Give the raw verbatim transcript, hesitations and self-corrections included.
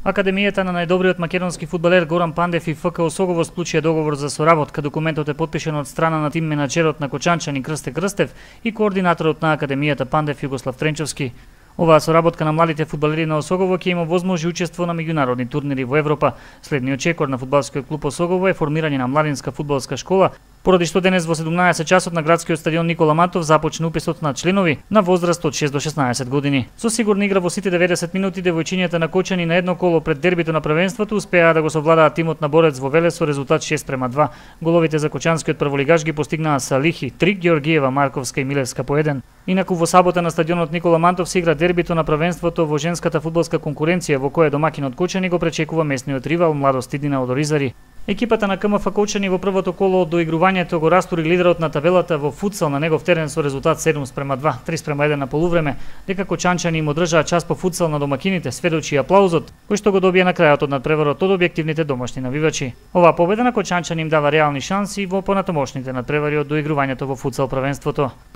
Академијата на најдобриот македонски фудбалер Горан Пандев и ФК Осогово склучија договор за соработка. Документот е потпишан од страна на тим менаџерот на Кочанчани Крсте Крстев и координаторот на Академијата Пандев Југослав Тренчовски. Оваа соработка на младите фудбалери на Осогово ќе има возможност учество на меѓународни турнири во Европа. Следниот чекор на фудбалскиот клуб Осогово е формирање на младинска фудбалска школа, поради што денес во седумнаесет часот на градскиот стадион Никола Мантов започна уписот на членови на возраст од шест до шеснаесет години. Со сигурна игра во сите деветдесет минути девојчињата на Кочани на едно коло пред дербито на првенството успеа да го совладаат тимот на Борец во Велес со резултат шест према два. Головите за кочанскиот прволигаш ги постигнаа Салихи три, Георгиева, Марковска и Милевска по еден. Инаку во сабота на стадионот Никола Мантов се игра дербито на првенството во женската фудбалска конкуренција, во која домакинот Кочани го пречекува местниот ривал Младост Иднина од Оризари. Екипата на КМФ Кочани во првото коло од доигрувањето го растури лидерот на табелата во футсал на негов терен со резултат седум спрема два, три спрема еден на полувреме, дека Кочанчани им одржаа час по футсал на домакините, сведочи аплаузот, кој што го добија на крајот од надпреварот од објективните домашни навивачи. Оваа победа на Кочанчани им дава реални шанси во понатомошните надпревари од доигрувањето во футсал првенството.